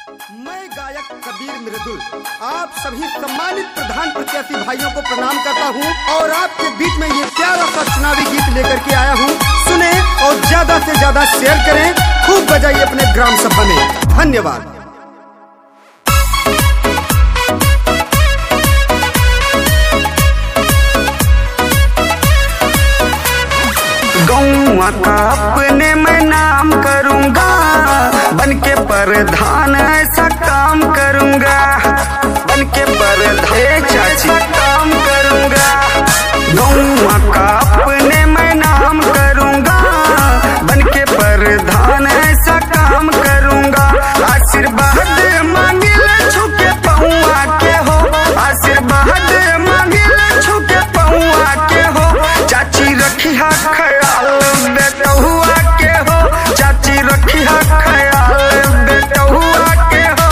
मैं गायक कबीर मृदुल आप सभी सम्मानित प्रधान प्रत्याशी भाइयों को प्रणाम करता हूं और आपके बीच में ये प्यारा सा चुनावी गीत लेकर के आया हूं। सुने और ज्यादा से ज्यादा शेयर करें, खूब बजाइए अपने ग्राम सभा में। धन्यवाद। गौवा का अपने मैं नाम करूंगा, बन के प्रधान ऐसा काम करूंगा, बन के प्रधान चाची काम करूंगा। गौवा का अपने मैं नाम करूंगा, बन के प्रधान ऐसा काम करूंगा। आशीर्वाद मांगिल छुके पहुआ के हो, आशीर्वाद मांगिल छुके पहुआ के हो। चाची रखिया ख्याल बेटहुआ के हो, चाची रखिया ख्याल बेटहुआ के हो।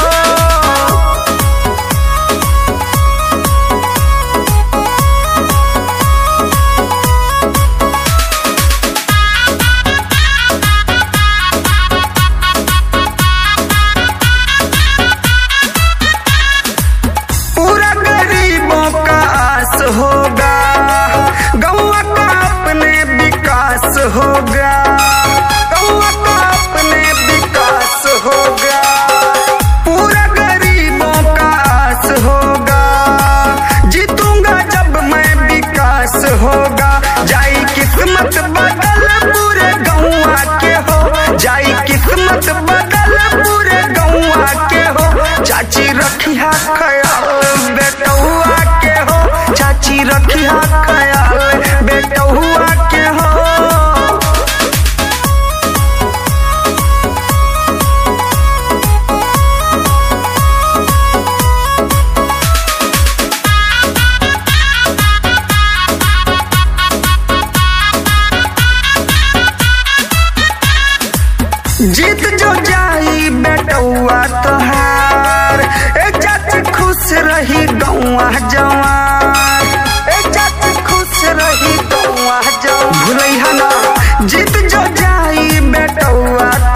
पूरा गरीबों का आस होगा, गौवा का अपने विकास होगा, गौवा का अपने विकास होगा। पूरा गरीबों का आस होगा, जीतूंगा जब मैं विकास होगा। जाई किस्मत बदल पूरे गौवा के हो, जाई किस्मत बदल पूरे गौवा के हो। चाची रखिया ख्याल बेटहुआ के हो, चाची रखिया ख्याल बेटहुआ के हो। जीत जो जाई बेटौआ तोहार, ए चाची खुश रही गौवा जवान, ए चाची खुश रही गौवा जवान। भूलैहा ना जीत जो जाई बेटौआ